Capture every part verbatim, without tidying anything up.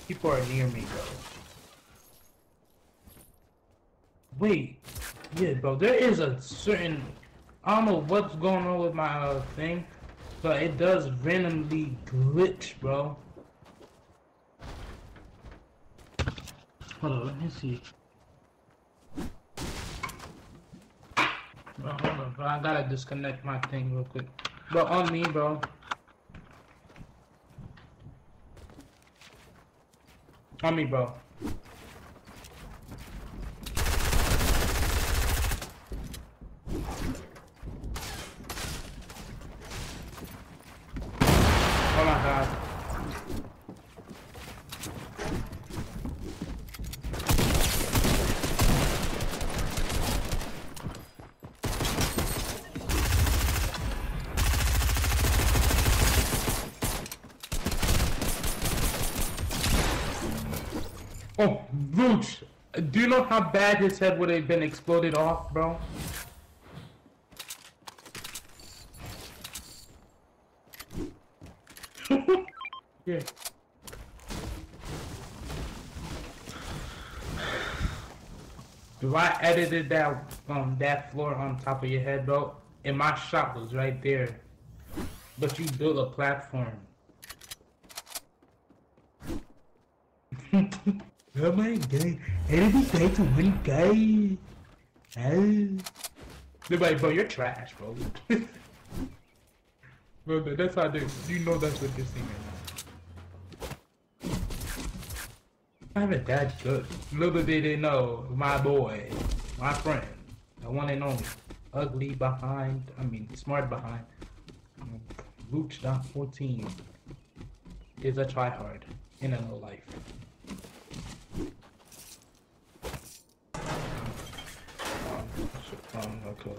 People are near me, bro. Wait. Yeah, bro. There is a certain... I don't know what's going on with my uh, thing, but it does randomly glitch, bro. Hold on, let me see. Bro, hold on, bro. I gotta disconnect my thing real quick. Bro, on me, bro. On me, bro. Oh my god. Oh, Rooch! Do you know how bad his head would have been exploded off, bro? Yeah. If I edited that um that floor on top of your head, bro, and my shot was right there, but you built a platform. Oh my god, enemy guy to one guy. Oh. They're like, bro, you're trash, bro. Bro, that's how they, you know that's what they're saying right now. I'm not that good. Little did they know, my boy, my friend, the one and only, ugly behind, I mean, smart behind, Luch fourteen is a tryhard in a real life. Um, okay.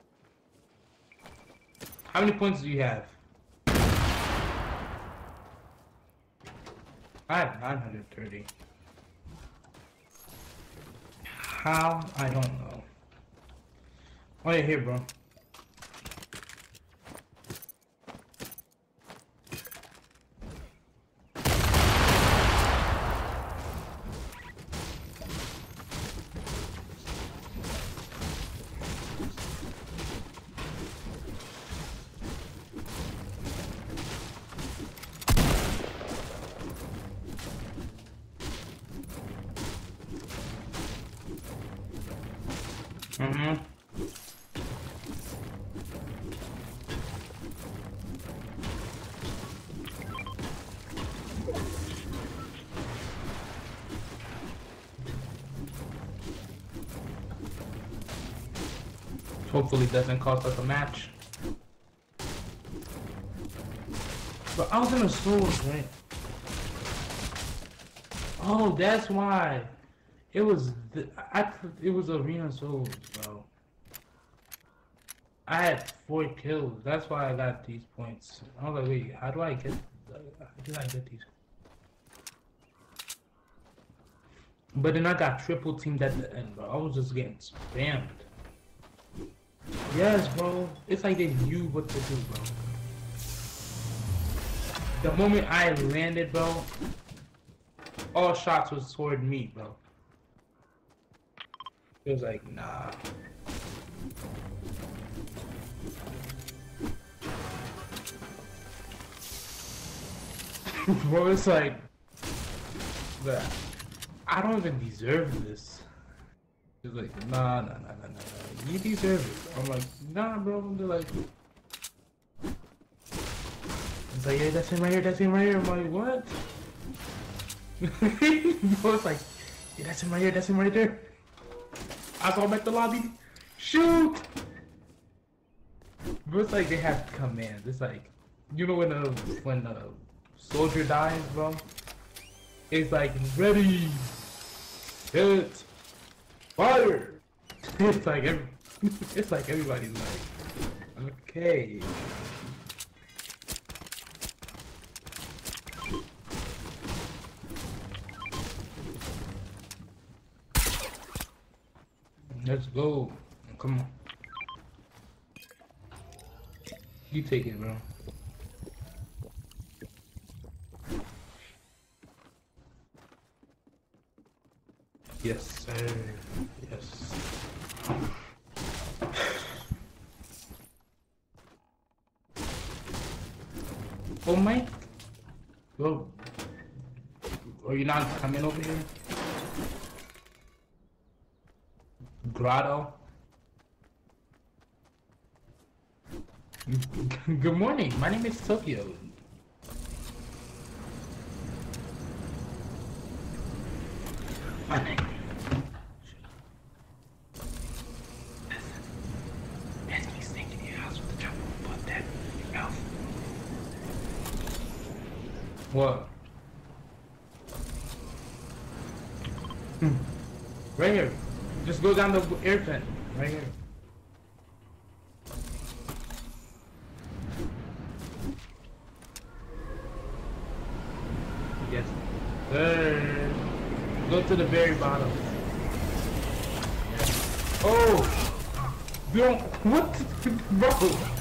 How many points do you have? I have nine hundred thirty. How? I don't know. Oh yeah, here, bro. Mm-hmm. Hopefully it doesn't cost us a match. But I was in a sword, right? Oh, that's why. It was the, I it was arena souls, bro. I had four kills. That's why I got these points. I was like, wait, how do I get? How did I get these? But then I got triple teamed at the end, bro. I was just getting spammed. Yes, bro. It's like they knew what to do, bro. The moment I landed, bro, all shots was toward me, bro. It was like, nah. Bro, it's like, that. I don't even deserve this. It's like, nah, nah, nah, nah, nah, nah. You deserve it. I'm like, nah, bro. They're like, it's like, yeah, that's him right here, that's him right here. I'm like, what? Bro, it's like, yeah, that's him right here, that's him right there. I saw him at the lobby. Shoot! Bro, it's like they have commands. It's like, you know when a when a soldier dies, bro? It's like, ready, hit, fire. It's like every, it's like everybody's like, okay. Let's go. Come on. You take it, bro. Yes, sir. Yes. Oh my. Whoa. Are you not coming over here? Grotto. Good morning. My name is Tokyo. My name. There's me sneaking in your house with the jump above that elf. What? Hmm. Right here. Just go down the air vent. Right here. Yes. Sir. Go to the very bottom. Yes. Oh! Bro, what? Bro!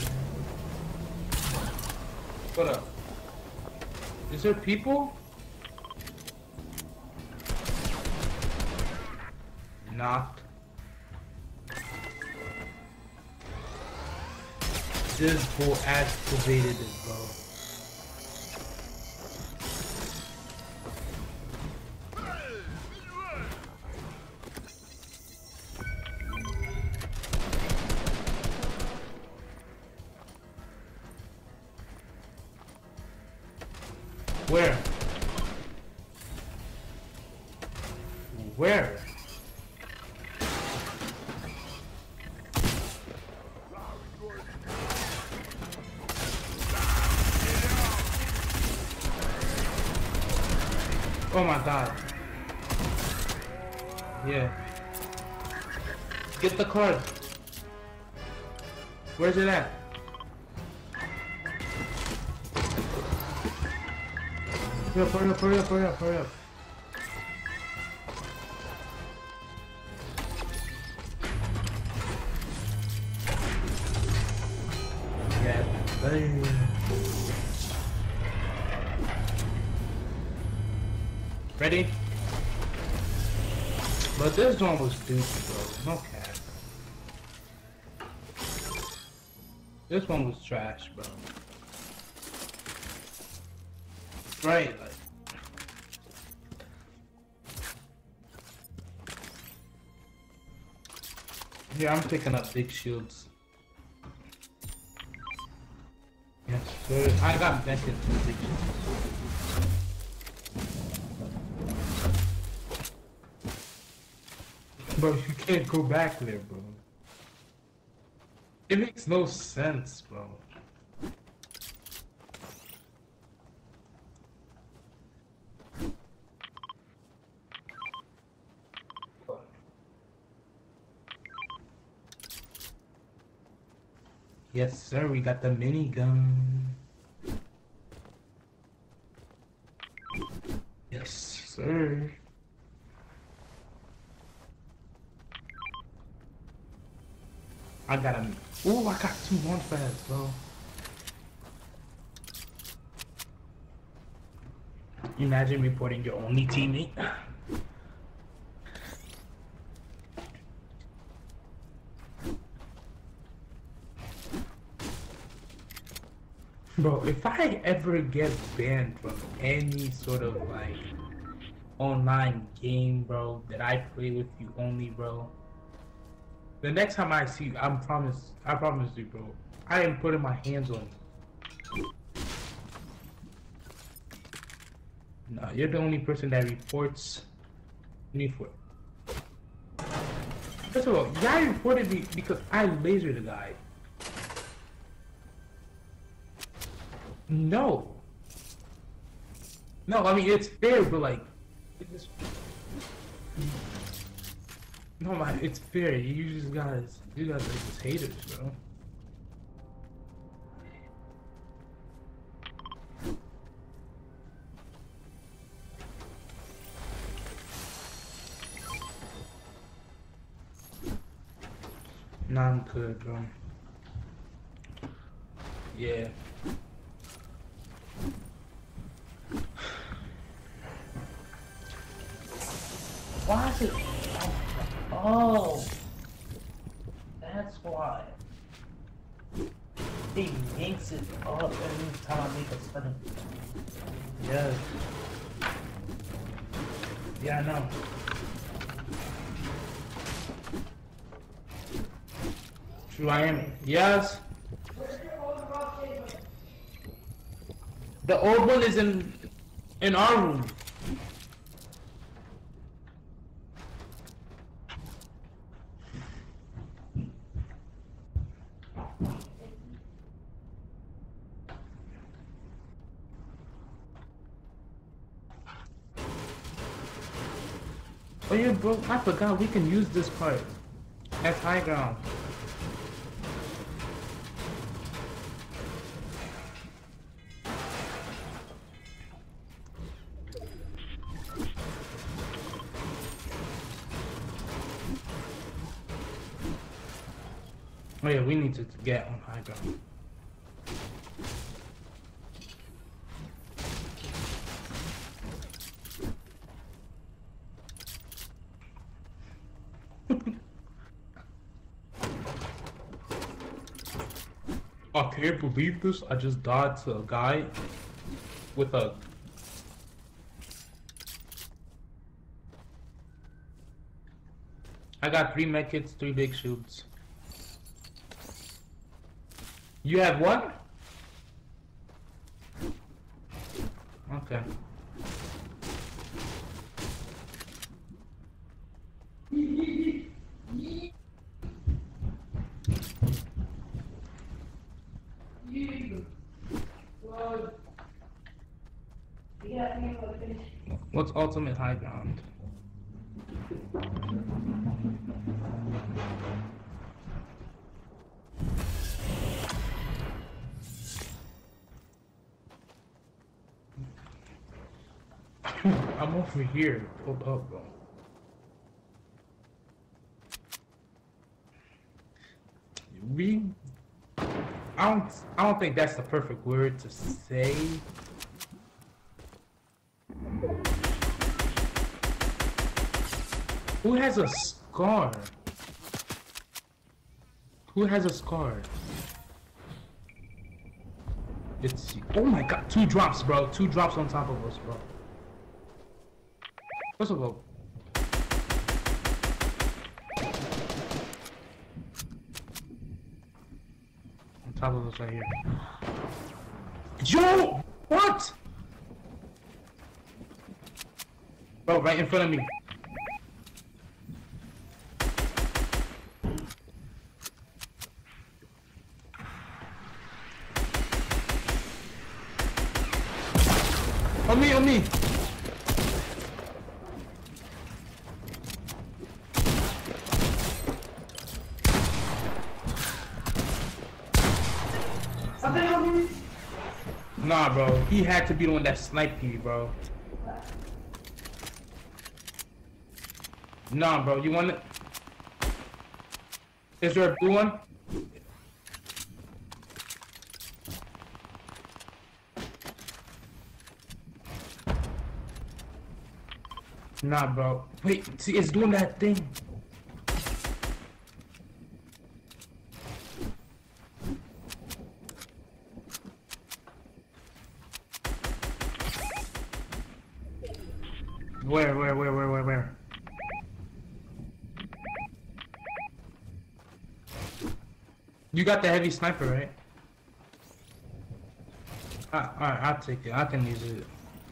What up? Is there people? Not. This fool activated it, bro. Where? Where? Oh my god. Yeah. Get the card. Where's it at? Hurry up, hurry up, hurry up, hurry up, hurry up. Yeah, buddy. Ready? But this one was stupid, bro. No cap. This one was trash, bro. Right, like. Yeah, I'm picking up big shields. Yes, sir. I got vented to big shields. Bro, you can't go back there, bro. It makes no sense, bro. Yes, sir, we got the minigun. Yes, sir. I got a. Ooh, I got two launch pads, bro. Imagine reporting your only teammate. Bro, if I ever get banned from any sort of like online game, bro, that I play with you only, bro, the next time I see you, I promise, I promise you, bro, I am putting my hands on you. No, you're the only person that reports me for. First of all, guy reported me because I lasered the guy. No. No, I mean, it's fair, but like, it just... No, man, it's fair. You just guys, you guys are just haters, bro. Nah, I'm good, bro. Yeah. Why is it? Oh, that's why. He yanks it up every time I make a sudden. Yes. Yeah, I know. True, I am. Yes. The old one is in in our room. Oh yeah, bro, I forgot we can use this part as high ground. Oh yeah, we need to get on high ground. I can't believe this. I just died to a guy with a... I got three medkits, three big shields. You have what? Okay. What's ultimate high ground? I'm over here. Hold up, bro. We, I don't, I don't think that's the perfect word to say. Who has a scar? Who has a scar? It's, oh my god, two drops, bro. Two drops on top of us, bro. First of all, on top of us right here. Yo! What? Bro, right in front of me. On me, on me! Nah, bro. He had to be the one that sniped you, bro. Nah, bro. You want it? Is there a blue one? Nah, bro. Wait, see, it's doing that thing. Where, where, where, where, where, where? You got the heavy sniper, right? Ah, alright, I'll take it. I can use it.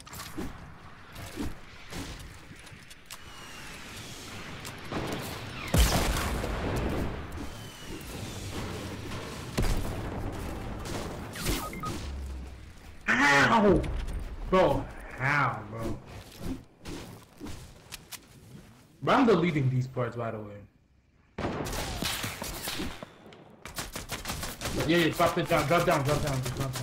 Ow! Bro, how, bro? But I'm deleting these parts, by the way. Yeah, yeah, drop it down, drop down, drop down, just drop down.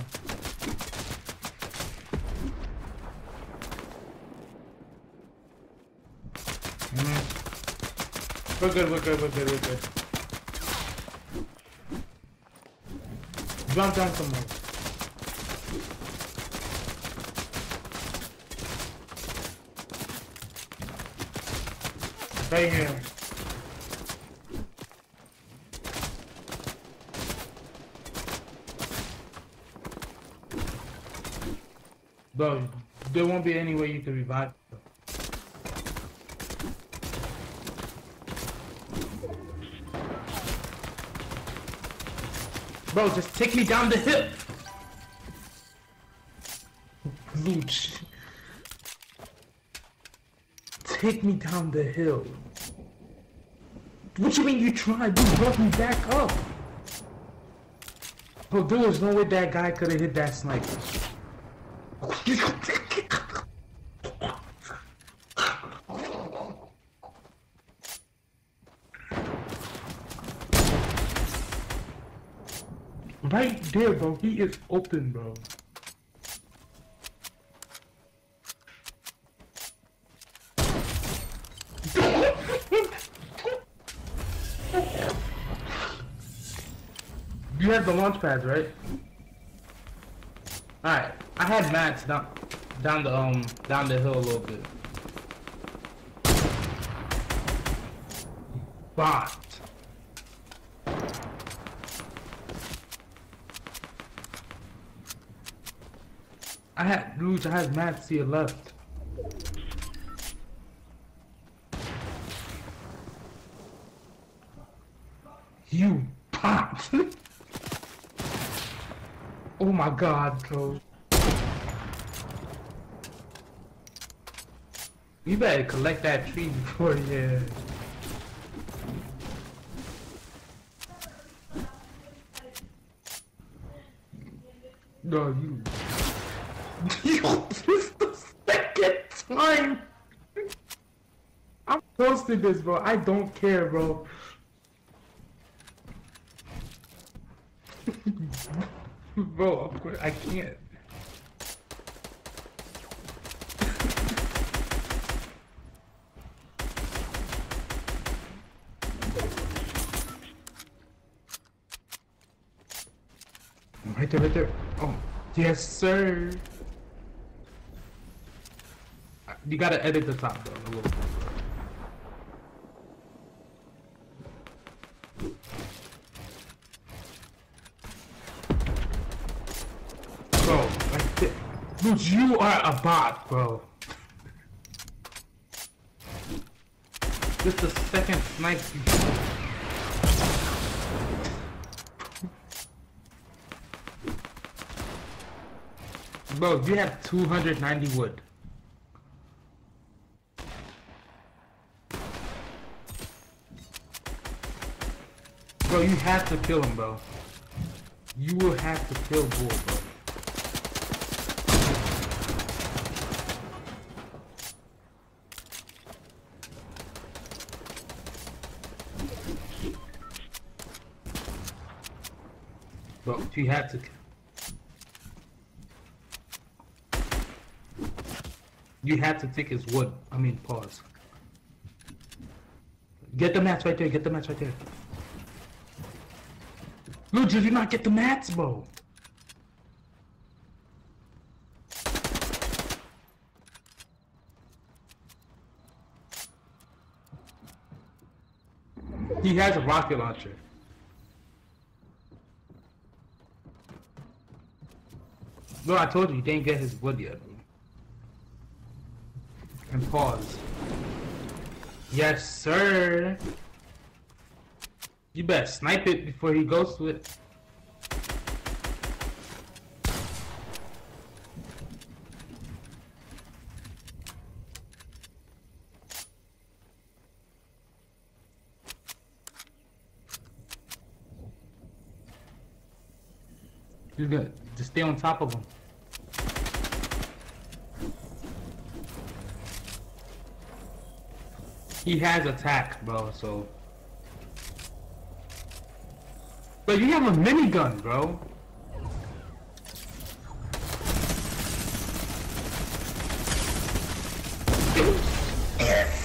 Mm-hmm. We're good, we're good, we're good, we're good. Drop down some more. Right here. Bro, there won't be any way you can revive. Bro, just take me down the hill. Luch. Take me down the hill. What you mean you tried? You brought me back up. Bro, there was no way that guy could have hit that sniper. Right there, bro. He is open, bro. You have the launch pads, right? Alright, I had mats down down the um down the hill a little bit. Bot. I had dudes, I had mats to your left. You popped. Oh my god, bro. You better collect that tree before you... No, you... Yo, this is the second time! I'm posting this, bro. I don't care, bro. Bro, of course, I can't. Right there, right there. Oh, yes, sir. You gotta edit the top, though, a little bit. Bro, like this. Dude, you are a bot, bro. This is the second snipe you Bro, you have two hundred ninety wood. Bro, you have to kill him, bro. You will have to kill Bull, bro. Bro, you have to. You have to take his wood. I mean, pause. Get the mats right there. Get the mats right there. Look, did you not get the mats, bro? He has a rocket launcher. No, I told you, you didn't get his wood yet. And pause. Yes, sir. You better snipe it before he goes to it. You're good. Just stay on top of him. He has attack, bro, so... But you have a minigun, bro. Yes.